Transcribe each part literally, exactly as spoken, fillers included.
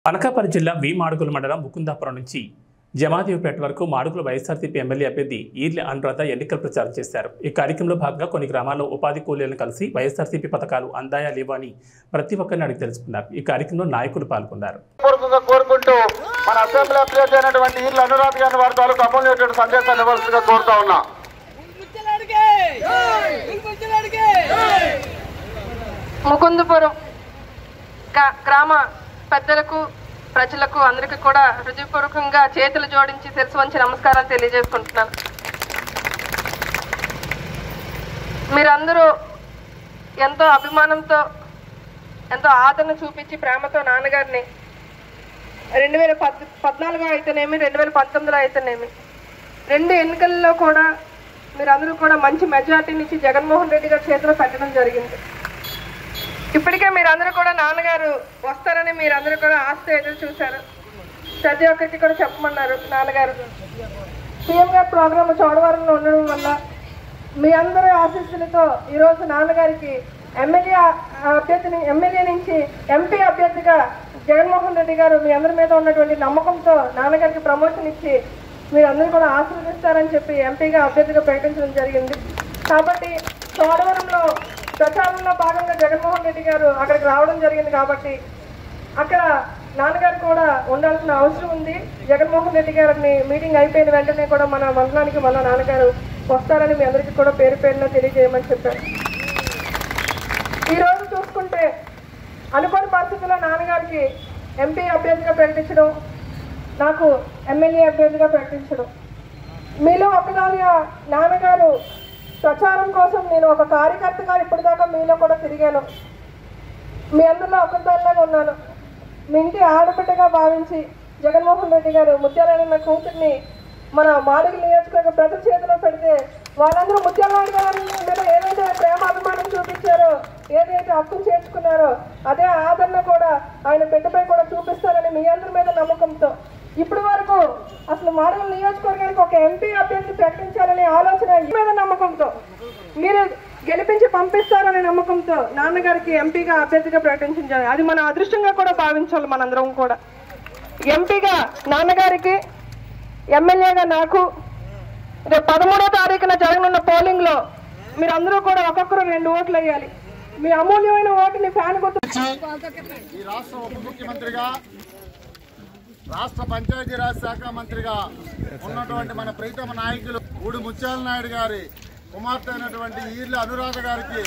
అనకాపల్లి జిల్లా వి మాడుగుల మండలం ముకుందాపురం నుంచి జమాదేవిపేట వరకు మాడుగుల వైఎస్ఆర్సీపీ ఎమ్మెల్యే అభ్యర్థి ఈర్ల అనురాధ ఎన్నికల ప్రచారం చేశారు. ఈ కార్యక్రమంలో భాగంగా కొన్ని గ్రామాల్లో ఉపాధి కూలీలను కలిసి వైఎస్ఆర్సీపీ పథకాలు అందాయా లేవా అని ప్రతి ఒక్కరిని అడిగి తెలుసుకున్నారు. ఈ కార్యక్రమంలో నాయకులు పాల్గొన్నారు. కోరుకుంటూ మన అసెంబ్లీ అభ్యర్థి అయినటువంటి ఈర్ల అనురాధ గారిని వారి తాలూకు అమూల్యమైన సందేశాన్ని ఇవ్వాల్సిందిగా కోరుతా ఉన్నా. ముకుందపురం గ్రామ పెద్దలకు ప్రజలకు అందరికీ కూడా హృదయపూర్వకంగా చేతులు జోడించి శిరస్సు వంచి నమస్కారాలు తెలియజేసుకుంటున్నాను. మీరందరూ ఎంతో అభిమానంతో ఎంతో ఆదరణ చూపించి ప్రేమతో నాన్నగారిని రెండు వేల పద్ పద్నాలుగులో అయితేనేమి రెండు వేల పంతొమ్మిదిలో అయితేనేమి రెండు ఎన్నికల్లో కూడా మీరందరూ కూడా మంచి మెజార్టీని ఇచ్చి జగన్మోహన్ రెడ్డి గారి చేతిలో పెట్టడం జరిగింది. ఇప్పటికే మీరందరూ కూడా నాన్నగారు వస్తారని మీరందరూ కూడా ఆశతో ఎదురు చూశారు. ప్రతి ఒక్కరికి కూడా చెప్పమన్నారు. నాన్నగారు సీఎం గారి ప్రోగ్రామ్ చోడవరంలో ఉండడం వల్ల మీ అందరి ఆశీస్సులతో ఈరోజు నాన్నగారికి ఎమ్మెల్యే అభ్యర్థిని ఎమ్మెల్యే నుంచి ఎంపీ అభ్యర్థిగా జగన్మోహన్ రెడ్డి గారు మీ అందరి మీద ఉన్నటువంటి నమ్మకంతో నాన్నగారికి ప్రమోషన్ ఇచ్చి మీరందరూ కూడా ఆశీర్వదిస్తారని చెప్పి ఎంపీగా అభ్యర్థిగా ప్రకటించడం జరిగింది. కాబట్టి చోడవరంలో ప్రచారంలో భాగంగా జగన్మోహన్ రెడ్డి గారు అక్కడికి రావడం జరిగింది. కాబట్టి అక్కడ నాన్నగారు కూడా ఉండాల్సిన అవసరం ఉంది. జగన్మోహన్ రెడ్డి గారిని మీటింగ్ అయిపోయిన వెంటనే కూడా మన మండలానికి మన నాన్నగారు వస్తారని మీ అందరికీ కూడా పేరు పేరున తెలియజేయమని చెప్పారు. ఈరోజు చూసుకుంటే అనుకోని పరిస్థితుల్లో నాన్నగారికి ఎంపీ అభ్యర్థిగా ప్రకటించడం, నాకు ఎమ్మెల్యే అభ్యర్థిగా ప్రకటించడం, మీలో ఒకదానిగా నాన్నగారు ప్రచారం కోసం నేను ఒక కార్యకర్తగా ఇప్పటిదాకా మీలో కూడా తిరిగాను. మీ అందరిలో ఒకరిదానిలాగా ఉన్నాను. మీ ఇంటి ఆడబిడ్డగా భావించి జగన్మోహన్ రెడ్డి గారు ముత్యాలన్న కూతుర్ని మన మాడుగుల నియోజకవర్గ ప్రజల చేతిలో పెడితే వాళ్ళందరూ ముత్యాలనాయుడు గారి మీద ఏదైతే ప్రేమాభిమానం చూపించారో, ఏదైతే హక్కును చేర్చుకున్నారో అదే ఆదరణ కూడా ఆయన బిడ్డపై కూడా చూపిస్తారని మీ అందరి మీద నమ్మకంతో ఇప్పటి వరకు అసలు మాడుగుల నియోజకవర్గానికి ఒక ఎంపీ అభ్యర్థి ప్రకటించాలనే ఆలోచన మీద నమ్మకంతో మీరు గెలిపించి పంపిస్తారనే నమ్మకంతో నాన్నగారికి ఎంపీగా అభ్యర్థిగా ప్రకటించాలి. అది మన అదృష్టంగా కూడా భావించాలి. మనందరం కూడా ఎంపీగా నాన్నగారికి, ఎమ్మెల్యేగా నాకు రేపు పదమూడో తారీఖున జరగనున్న పోలింగ్ లో మీరందరూ కూడా ఒక్కొక్కరు రెండు ఓట్లు వేయాలి. మీ అమూల్యమైన ఓటుని ఫ్యాన్ గుర్తు ఈ రాష్ట్ర ఉప ముఖ్యమంత్రిగా, రాష్ట్ర పంచాయతీరాజ్ శాఖ మంత్రిగా ఉన్నటువంటి మన ప్రీతమ నాయకులు ఊడి ముత్యాల నాయుడు గారి కుమార్తె అయినటువంటి ఈర్ల అనురాధ గారికి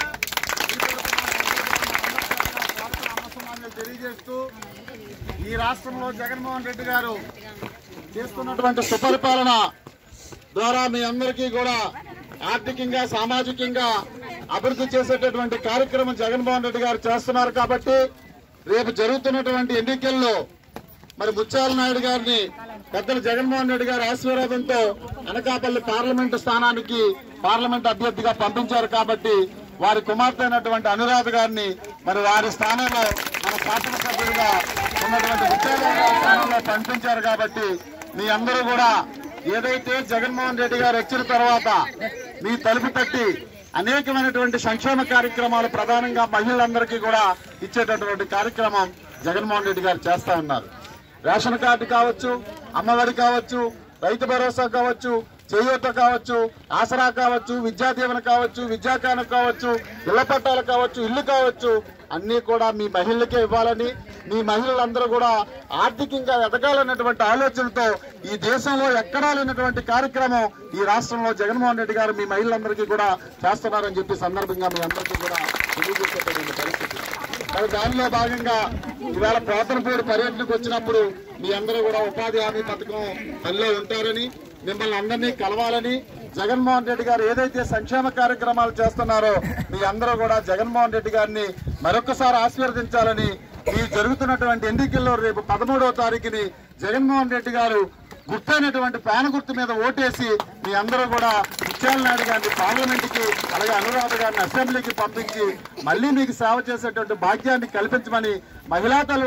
తెలియజేస్తూ ఈ రాష్ట్రంలో జగన్మోహన్ రెడ్డి గారు చేస్తున్నటువంటి సుపరిపాలన ద్వారా మీ అందరికీ కూడా ఆర్థికంగా, సామాజికంగా అభివృద్ధి చేసేటటువంటి కార్యక్రమం జగన్మోహన్ రెడ్డి గారు చేస్తున్నారు. కాబట్టి రేపు జరుగుతున్నటువంటి ఎన్నికల్లో మరి ముత్యాల నాయుడు గారిని పెద్దలు జగన్మోహన్ రెడ్డి గారి ఆశీర్వాదంతో అనకాపల్లి పార్లమెంటు స్థానానికి పార్లమెంట్ అభ్యర్థిగా పంపించారు. కాబట్టి వారి కుమార్తె అయినటువంటి అనురాధ గారిని మరి వారి స్థానంలో మన శాసనసభ్యులుగా ఉన్నటువంటి ముత్యాల గారి స్థానంలో పంపించారు. కాబట్టి మీ అందరూ కూడా ఏదైతే జగన్మోహన్ రెడ్డి గారు వచ్చిన తర్వాత మీ తలుపు తట్టి అనేకమైనటువంటి సంక్షేమ కార్యక్రమాలు ప్రధానంగా మహిళలందరికీ కూడా ఇచ్చేటటువంటి కార్యక్రమం జగన్మోహన్ రెడ్డి గారు చేస్తా ఉన్నారు. రేషన్ కార్డు కావచ్చు, అమ్మఒడి కావచ్చు, రైతు భరోసా కావచ్చు, చేయూత కావచ్చు, ఆసరా కావచ్చు, విద్యా దీవెన కావచ్చు, విద్యాకానం కావచ్చు, ఇళ్ల పట్టాలు కావచ్చు, ఇల్లు కావచ్చు, అన్ని కూడా మీ మహిళలకే ఇవ్వాలని, మీ మహిళలందరూ కూడా ఆర్థికంగా ఎదగాలన్నటువంటి ఆలోచనతో ఈ దేశంలో ఎక్కడా లేనటువంటి కార్యక్రమం ఈ రాష్ట్రంలో జగన్మోహన్ రెడ్డి గారు మీ మహిళలందరికీ కూడా చేస్తున్నారని చెప్పి సందర్భంగా మీ అందరికీ కూడా తెలియజేసేటటువంటి పరిస్థితి. మరి దానిలో భాగంగా ఇవాళ పోతనపూడి పర్యటనకు వచ్చినప్పుడు మీ అందరూ కూడా ఉపాధి హామీ పథకం పనిలో ఉంటారని, మిమ్మల్ని అందరినీ కలవాలని, జగన్మోహన్ రెడ్డి గారు ఏదైతే సంక్షేమ కార్యక్రమాలు చేస్తున్నారో మీ అందరూ కూడా జగన్మోహన్ రెడ్డి గారిని మరొకసారి ఆశీర్వదించాలని, ఈ జరుగుతున్నటువంటి ఎన్నికల్లో రేపు పదమూడవ తారీఖుని జగన్మోహన్ రెడ్డి గారు గుర్తైనటువంటి ఫ్యాన్ గుర్తు మీద ఓటేసి మీ అందరూ కూడా ముత్యాల నాయుడు గారిని పార్లమెంట్ కి, అలాగే అనురాధ గారిని అసెంబ్లీకి పంపించి మళ్లీ మీకు సేవ చేసేటువంటి భాగ్యాన్ని కల్పించమని మహిళా